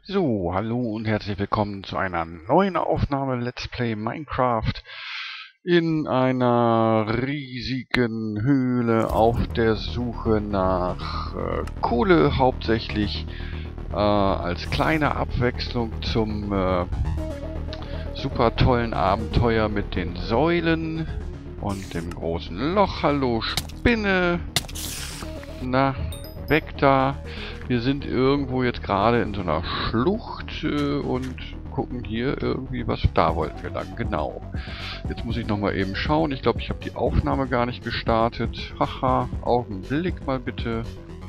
So, hallo und herzlich willkommen zu einer neuen Aufnahme Let's Play Minecraft in einer riesigen Höhle auf der Suche nach Kohle, hauptsächlich als kleine Abwechslung zum super tollen Abenteuer mit den Säulen und dem großen Loch. Hallo Spinne! Na, weg da! Wir sind irgendwo jetzt gerade in so einer Schlucht und gucken hier irgendwie, was da wollten wir lang. Genau. Jetzt muss ich nochmal eben schauen. Ich glaube, ich habe die Aufnahme gar nicht gestartet. Haha, Augenblick mal bitte.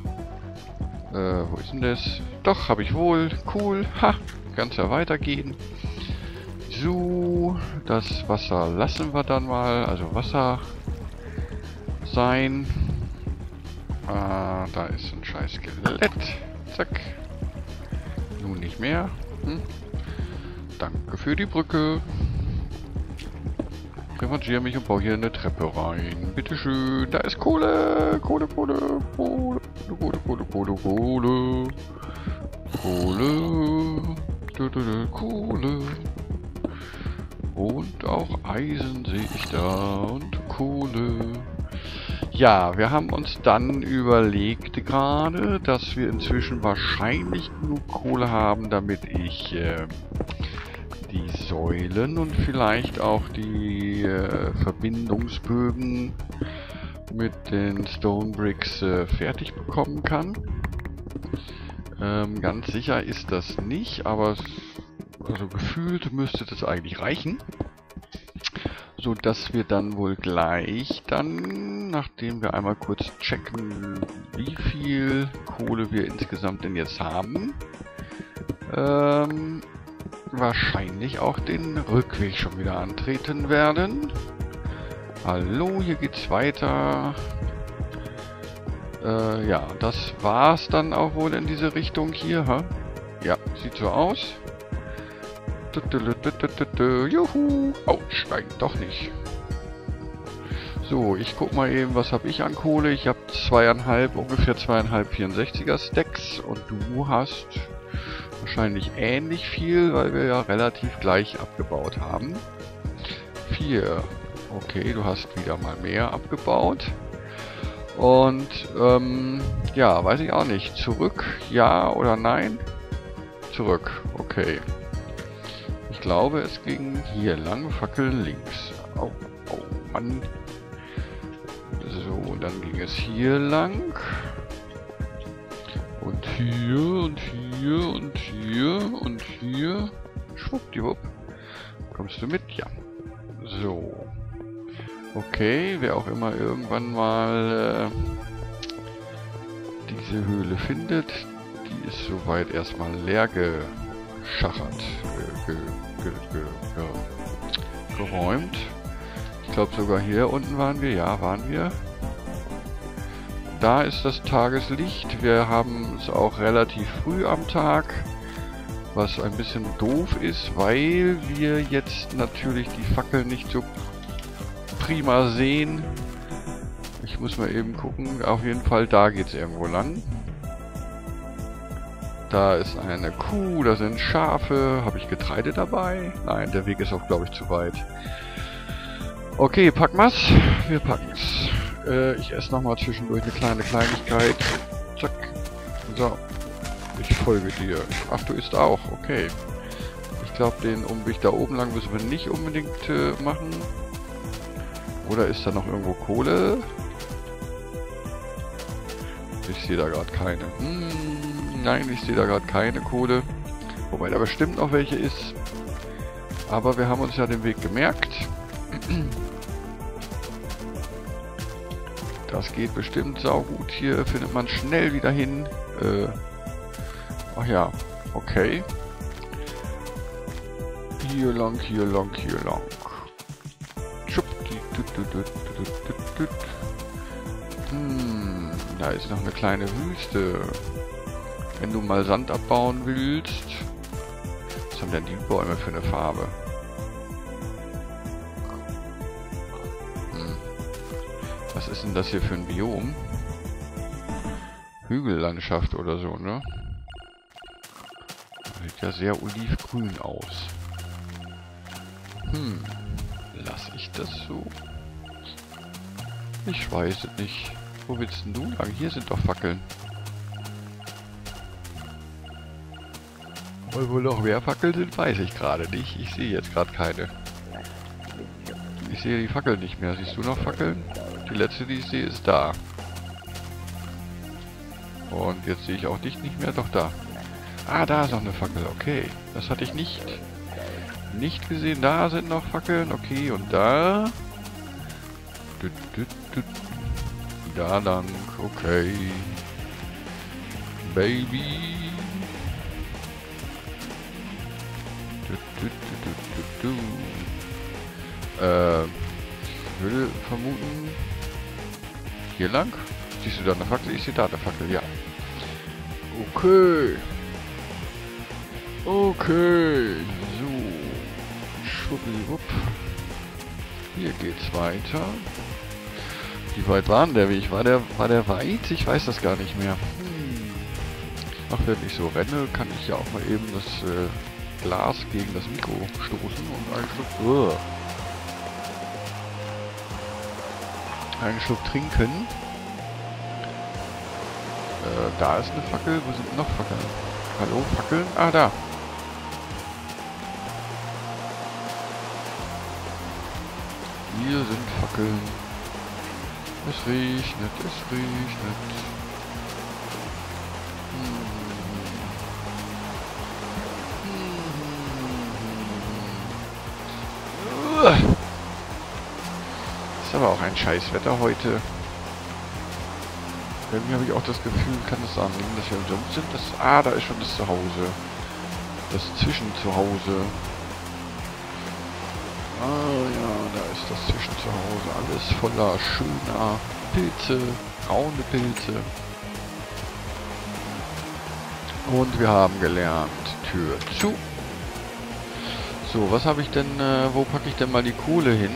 Wo ist denn das? Doch, habe ich wohl. Cool. Ha, kann's ja weitergehen. So, das Wasser lassen wir dann mal. Also Wasser sein. Da ist ein scheiß Skelett. Zack. Nun nicht mehr. Danke für die Brücke. Revanchiere mich und baue hier eine Treppe rein. Bitteschön. Da ist Kohle. Kohle, Kohle, Kohle. Kohle, Kohle, Kohle, Kohle. Kohle. Kohle. Und auch Eisen sehe ich da. Und Kohle. Ja, wir haben uns dann überlegt gerade, dass wir inzwischen wahrscheinlich genug Kohle haben, damit ich die Säulen und vielleicht auch die Verbindungsbögen mit den Stone Bricks fertig bekommen kann. Ganz sicher ist das nicht, aber also gefühlt müsste das eigentlich reichen. So dass wir dann wohl gleich dann, nachdem wir einmal kurz checken, wie viel Kohle wir insgesamt denn jetzt haben, wahrscheinlich auch den Rückweg schon wieder antreten werden. Hallo, hier geht's weiter. Ja, das war's dann auch wohl in diese Richtung hier, hä? Ja, sieht so aus. Juhu! Oh, nein, doch nicht. So, ich guck mal eben, was habe ich an Kohle. Ich habe ungefähr 2,5 64er Stacks und du hast wahrscheinlich ähnlich viel, weil wir ja relativ gleich abgebaut haben. 4. Okay, du hast wieder mal mehr abgebaut. Und, ja, weiß ich auch nicht. Zurück, ja oder nein? Zurück, okay. Ich glaube, es ging hier lang, Fackel links. Oh, oh Mann. So, dann ging es hier lang. Und hier und hier und hier und hier. Schwuppdiwupp. Kommst du mit? Ja. So. Okay, wer auch immer irgendwann mal diese Höhle findet, die ist soweit erstmal leer geschachert. Geräumt. Ich glaube sogar hier unten waren wir. Ja, waren wir. Da ist das Tageslicht. Wir haben es auch relativ früh am Tag. Was ein bisschen doof ist, weil wir jetzt natürlich die Fackeln nicht so prima sehen. Ich muss mal eben gucken. Auf jeden Fall, da geht es irgendwo lang. Da ist eine Kuh, da sind Schafe. Habe ich Getreide dabei? Nein, der Weg ist auch, glaube ich, zu weit. Okay, packen wir's. Wir packen's. Ich esse nochmal zwischendurch eine kleine Kleinigkeit. Zack. So. Ich folge dir. Ach, du isst auch. Okay. Ich glaube, den Umweg da oben lang müssen wir nicht unbedingt machen. Oder ist da noch irgendwo Kohle? Ich sehe da gerade keine. Nein, ich sehe da gerade keine Kohle. Wobei da bestimmt noch welche ist. Aber wir haben uns ja den Weg gemerkt. Das geht bestimmt saugut. Hier findet man schnell wieder hin. Ach ja, okay. Hier lang, hier lang, hier lang. Da ist noch eine kleine Wüste. Wenn du mal Sand abbauen willst. Was haben denn die Bäume für eine Farbe? Was ist denn das hier für ein Biom? Hügellandschaft oder so, ne? Sieht ja sehr olivgrün aus. Lass ich das so? Ich weiß es nicht. Wo willst denn du lang? Hier sind doch Fackeln. Und wo noch mehr Fackeln sind, weiß ich gerade nicht. Ich sehe jetzt gerade keine. Ich sehe die Fackeln nicht mehr. Siehst du noch Fackeln? Die letzte, die ich sehe, ist da. Und jetzt sehe ich auch dich nicht mehr. Doch, da. Ah, da ist noch eine Fackel. Okay. Das hatte ich nicht gesehen. Da sind noch Fackeln. Okay, und da... Da lang. Okay. Baby. Ich würde vermuten... Hier lang? Siehst du da eine Fackel? Ich sehe da eine Fackel, ja. Okay. Okay. So. Schwuppdiwupp. Hier geht's weiter. Wie weit war denn der Weg? War der weit? Ich weiß das gar nicht mehr. Ach, wenn ich so renne, kann ich ja auch mal eben das Glas gegen das Mikro stoßen und einen Schluck trinken. Da ist eine Fackel. Wo sind noch Fackeln? Hallo, Fackeln? Ah, da. Hier sind Fackeln. Es regnet, es regnet. Ist aber auch ein Scheißwetter heute. Irgendwie habe ich auch das Gefühl, kann es daran liegen, dass wir im Sumpf sind. Da ist schon das Zuhause. Das Zwischenzuhause. Ah ja, da ist das Zwischenzuhause. Alles voller schöner Pilze, braune Pilze. Und wir haben gelernt, Tür zu. So, was habe ich denn, wo packe ich denn mal die Kohle hin?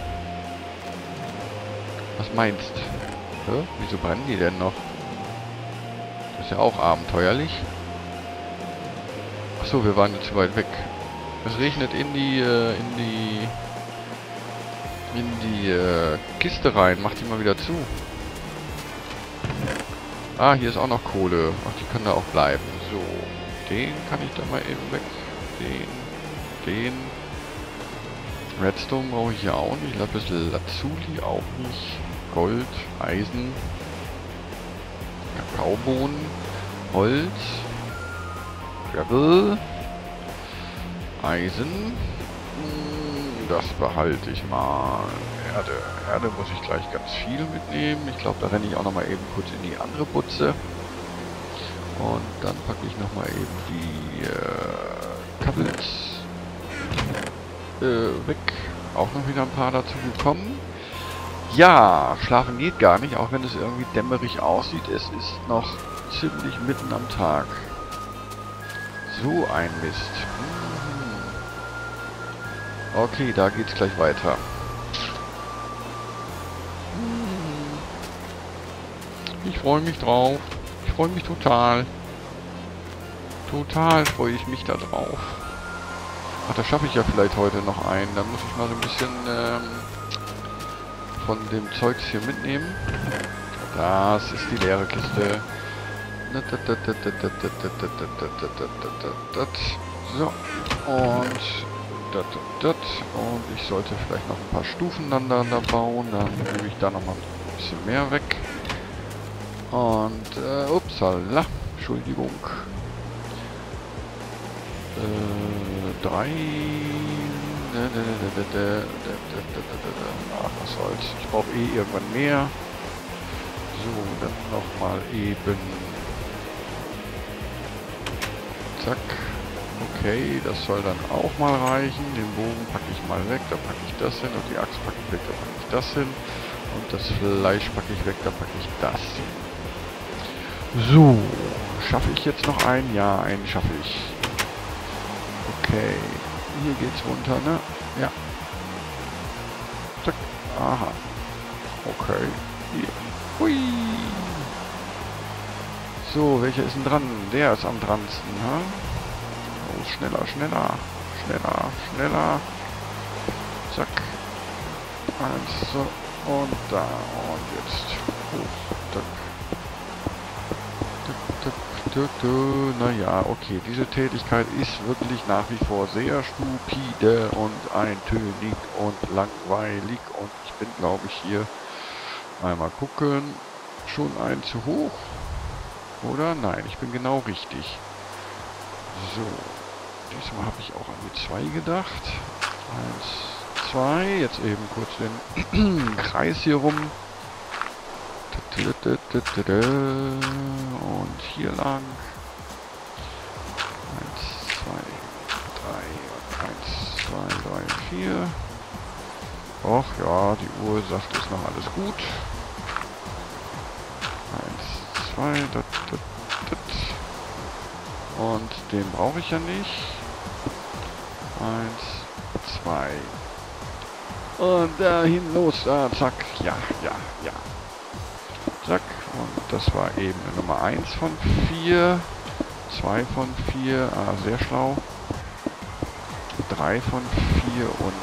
Was meinst du? Wieso brennen die denn noch? Das ist ja auch abenteuerlich. Achso, wir waren jetzt zu weit weg. Es regnet in die Kiste rein. Mach die mal wieder zu. Ah, hier ist auch noch Kohle. Ach, die kann da auch bleiben. So, den kann ich da mal eben weg. Den. Redstone brauche ich ja auch nicht. Ein bisschen Lazuli auch nicht. Gold, Eisen, Kakaobohnen, Holz, Gravel, Eisen. Das behalte ich mal. Erde muss ich gleich ganz viel mitnehmen. Ich glaube, da renne ich auch noch mal eben kurz in die andere Butze. Und dann packe ich noch mal eben die Kabels weg. Auch noch wieder ein paar dazu gekommen. Ja, schlafen geht gar nicht, auch wenn es irgendwie dämmerig aussieht. Es ist noch ziemlich mitten am Tag. So ein Mist. Okay, da geht's gleich weiter. Ich freue mich drauf. Ich freue mich total. Total freue ich mich da drauf. Ach, da schaffe ich ja vielleicht heute noch einen. Dann muss ich mal so ein bisschen von dem Zeugs hier mitnehmen. Das ist die leere Kiste. So. Und ich sollte vielleicht noch ein paar Stufen dann da bauen. Dann nehme ich da noch mal ein bisschen mehr weg. Und, upsala. Entschuldigung. 3. Ach, was soll's. Ich brauche eh irgendwann mehr. So, dann nochmal eben. Zack. Okay, das soll dann auch mal reichen. Den Bogen packe ich mal weg, da packe ich das hin. Und die Axt packe ich weg, da packe ich das hin. Und das Fleisch packe ich weg, da packe ich das hin. So, schaffe ich jetzt noch einen? Ja, einen schaffe ich. Okay, hier geht's runter, ne? Ja. Zack. Aha. Okay. Hier. Hui. So, welcher ist denn dran? Der ist am dransten, ha? Los, schneller, schneller. Schneller, schneller. Zack. 1, so. Und da. Und jetzt. Hoch. Zack. Naja, okay, diese Tätigkeit ist wirklich nach wie vor sehr stupide und eintönig und langweilig. Und ich bin, glaube ich, hier einmal gucken. Schon ein zu hoch? Oder? Nein, ich bin genau richtig. So, diesmal habe ich auch an die 2 gedacht. 1, 2, jetzt eben kurz den Kreis hier rum. Und hier lang. 1, 2, 3 und 1, 2, 3, 4. Och ja, die Uhr sagt, ist noch alles gut. 1, 2, und den brauche ich ja nicht. 1, 2. Und dahin los. Zack. Ja, ja, ja. Zack. Und das war eben Nummer 1 von 4. 2 von 4. Sehr schlau. 3 von 4 und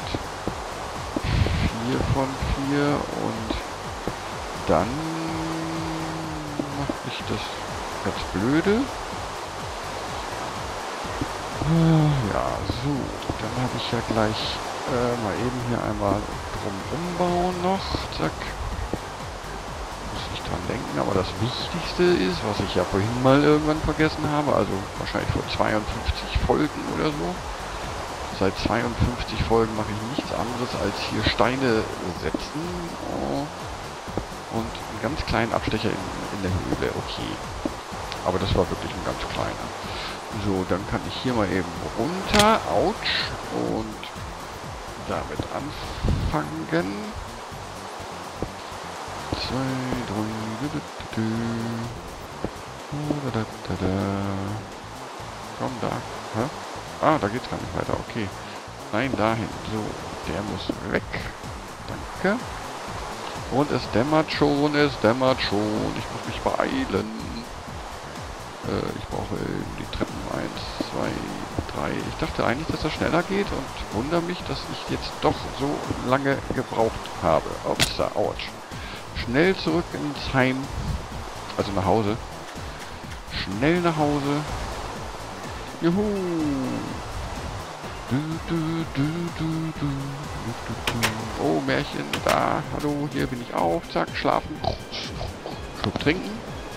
4 von 4. Und dann mache ich das ganz blöde. Ja, so. Dann habe ich ja gleich mal eben hier einmal drum umbauen noch. Zack. Muss ich dran denken, aber das Wichtigste ist, was ich ja vorhin mal irgendwann vergessen habe, also wahrscheinlich vor 52 Folgen oder so. Seit 52 Folgen mache ich nichts anderes als hier Steine setzen. Und einen ganz kleinen Abstecher in der Höhle. Okay. Aber das war wirklich ein ganz kleiner. So, dann kann ich hier mal eben runter. Autsch. Und damit anfangen. 2, 3. Komm da. Hä? Ah, da geht's gar nicht weiter. Okay. Nein, dahin. So, der muss weg. Danke. Und es dämmert schon, es dämmert schon. Ich muss mich beeilen. Ich brauche die Treppen 1, 2, 3. Ich dachte eigentlich, dass das schneller geht und wundere mich, dass ich jetzt doch so lange gebraucht habe. Upsa, ouch. Schnell zurück ins Heim. Also nach Hause. Schnell nach Hause. Juhu. Oh, Märchen, da. Hallo, hier bin ich auf. Zack, schlafen. Schluck trinken.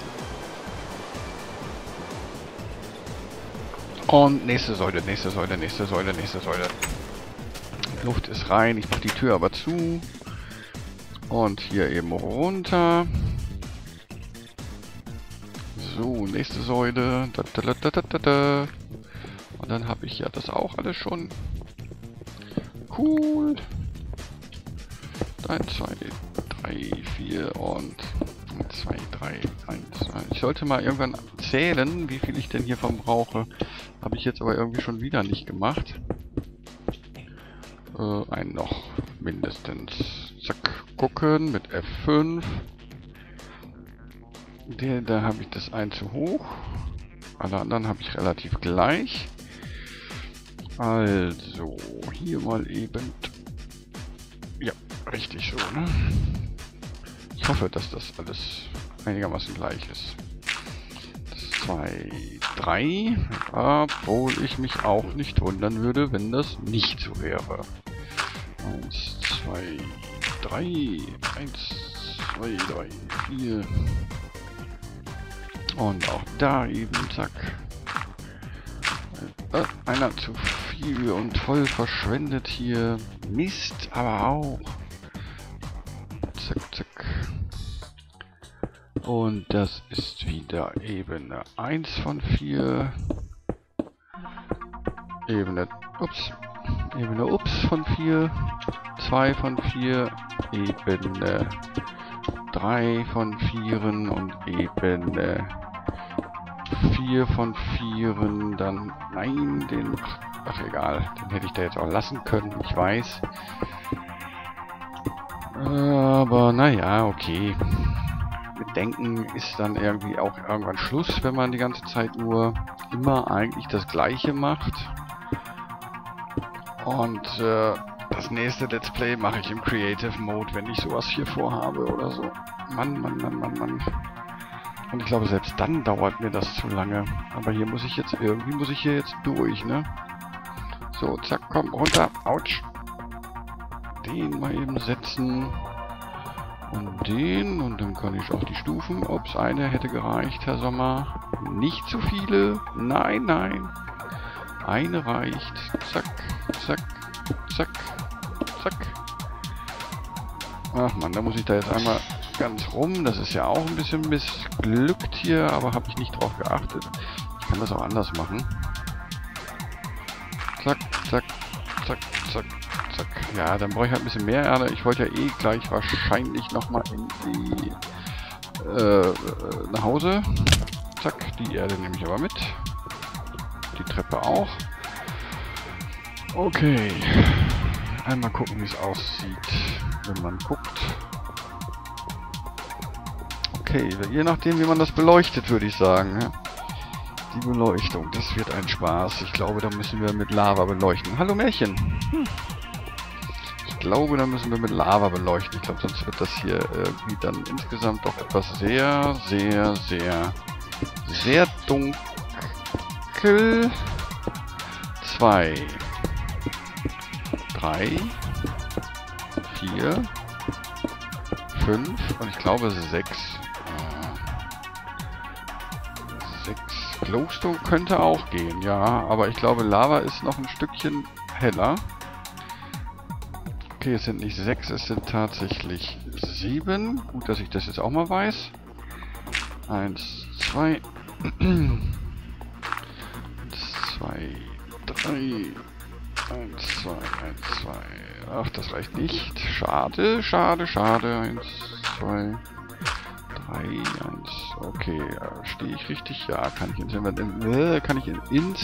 Und nächste Säule, nächste Säule, nächste Säule, nächste Säule. Luft ist rein, ich mache die Tür aber zu. Und hier eben runter. So, nächste Säule. Und dann habe ich ja das auch alles schon. Cool. 1, 2, 3, 4 und 1, 2, 3, 1. Ich sollte mal irgendwann zählen, wie viel ich denn hiervon brauche. Habe ich jetzt aber irgendwie schon wieder nicht gemacht. Einen noch mindestens. Zack, gucken mit F5. Da habe ich das ein zu hoch. Alle anderen habe ich relativ gleich. Also, hier mal eben. Ja, richtig so, ne? Ich hoffe, dass das alles einigermaßen gleich ist. 2, 3. Obwohl ich mich auch nicht wundern würde, wenn das nicht so wäre. 1, 2, 3. 1, 2, 3, 4. Und auch da eben, zack. Einer zu viel und voll verschwendet hier. Mist, aber auch. Zack, zack. Und das ist wieder Ebene 1 von 4. Ebene Ups von 4. 2 von 4. Ebene 3 von 4 und Ebene 4 von 4. Dann, nein, den, ach egal, den hätte ich da jetzt auch lassen können, ich weiß. Aber naja, okay. mit Denken ist dann irgendwie auch irgendwann Schluss, wenn man die ganze Zeit nur immer eigentlich das Gleiche macht. Und das nächste Let's Play mache ich im Creative Mode, wenn ich sowas hier vorhabe oder so. Mann, Mann, Mann, Mann, Mann. Und ich glaube, selbst dann dauert mir das zu lange. Aber hier muss ich jetzt, irgendwie muss ich hier jetzt durch, ne? So, zack, komm, runter. Autsch. Den mal eben setzen. Und den. Und dann kann ich auch die Stufen. Ups, eine hätte gereicht, Herr Sommer. Nicht zu viele. Nein, nein. Eine reicht. Zack, zack, zack, zack. Ach man, da muss ich da jetzt einmal ganz rum. Das ist ja auch ein bisschen missglückt hier, aber habe ich nicht drauf geachtet. Ich kann das auch anders machen. Zack, zack, zack, zack, zack. Ja, dann brauche ich halt ein bisschen mehr Erde. Ich wollte ja eh gleich wahrscheinlich nochmal in die nach Hause. Zack, die Erde nehme ich aber mit. Die Treppe auch. Okay. Einmal gucken, wie es aussieht, wenn man guckt. Okay, je nachdem, wie man das beleuchtet, würde ich sagen. Ja? Die Beleuchtung, das wird ein Spaß. Ich glaube, da müssen wir mit Lava beleuchten. Hallo Märchen! Ich glaube, da müssen wir mit Lava beleuchten. Ich glaube, sonst wird das hier irgendwie dann insgesamt doch etwas sehr, sehr, sehr, sehr dunkel. 2, 3, 4, 5 und ich glaube 6. 6. Glowstone könnte auch gehen, ja, aber ich glaube Lava ist noch ein Stückchen heller. Okay, es sind nicht 6, es sind tatsächlich 7. Gut, dass ich das jetzt auch mal weiß. 1, 2, 2, 3, 1, 2, 1, 2. Ach, das reicht nicht. Schade, schade, schade. 1, 2, 3, 1. Okay, stehe ich richtig? Ja, kann ich ins Inventar, kann ich ins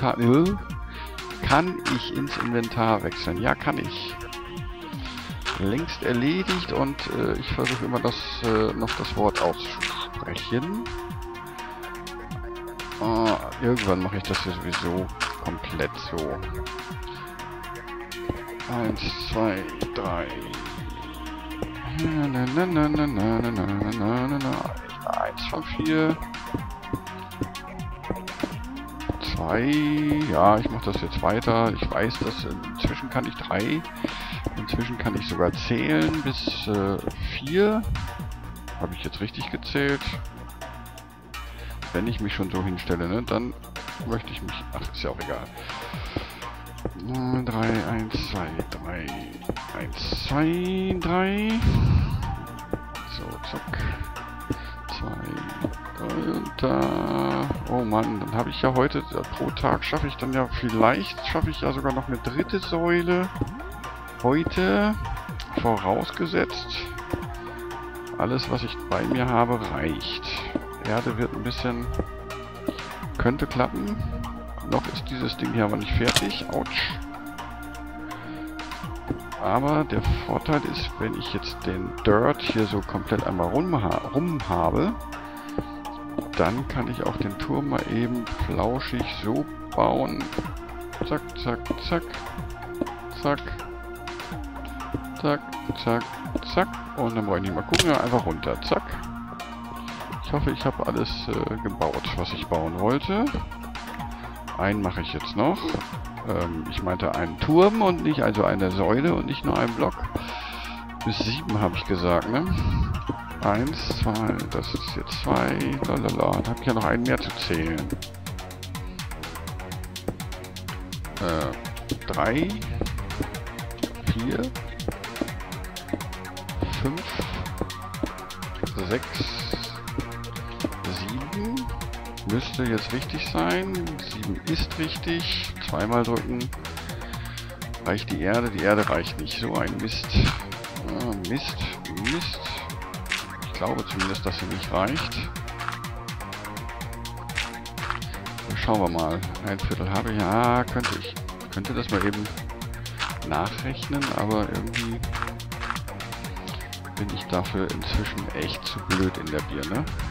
Inventar wechseln? Ja, kann ich. Längst erledigt und ich versuche immer noch das Wort auszusprechen. Irgendwann mache ich das hier sowieso komplett so. 1, 2, 3. 1 von 4. 2. Ja, ich mache das jetzt weiter. Ich weiß, dass inzwischen kann ich 3. Inzwischen kann ich sogar zählen bis 4. Habe ich jetzt richtig gezählt? Wenn ich mich schon so hinstelle, ne, dann möchte ich mich... Ach, ist ja auch egal. 3, 1, 2, 3. 1, 2, 3. So, zack. 2, 3 und da. Oh Mann, dann habe ich ja heute, pro Tag schaffe ich dann ja, vielleicht schaffe ich ja sogar noch eine dritte Säule. Heute, vorausgesetzt, alles, was ich bei mir habe, reicht. Erde wird ein bisschen... Könnte klappen. Noch ist dieses Ding hier aber nicht fertig. Autsch. Aber der Vorteil ist, wenn ich jetzt den Dirt hier so komplett einmal rum habe, dann kann ich auch den Turm mal eben flauschig so bauen. Zack, zack, zack. Zack. Zack, zack, zack. Und dann brauche ich nicht mal gucken, einfach runter. Zack. Ich hoffe, ich habe alles gebaut, was ich bauen wollte. Einen mache ich jetzt noch. Ich meinte einen Turm und nicht, also eine Säule und nicht nur einen Block. Bis 7 habe ich gesagt, ne? 1, 2, das ist jetzt 2, lalala. Dann habe ich ja noch einen mehr zu zählen. 3, 4, 5, 6, 7. Müsste jetzt richtig sein. 7 ist richtig. Zweimal drücken. Reicht die Erde? Die Erde reicht nicht. So ein Mist. Mist. Mist. Ich glaube zumindest, dass sie nicht reicht. Schauen wir mal. Ein Viertel habe ich. Ja, könnte ich. Könnte das mal eben nachrechnen, aber irgendwie bin ich dafür inzwischen echt zu blöd in der Birne.